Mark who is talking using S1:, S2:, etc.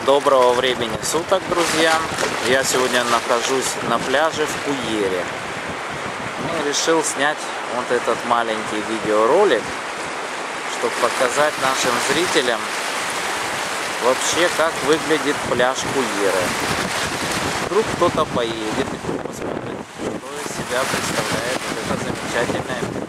S1: Доброго времени суток, друзья! Я сегодня нахожусь на пляже в Куере. И решил снять вот этот маленький видеоролик, чтобы показать нашим зрителям вообще, как выглядит пляж Куеры. Вдруг кто-то поедет и посмотрит, что из себя представляет вот это замечательное место.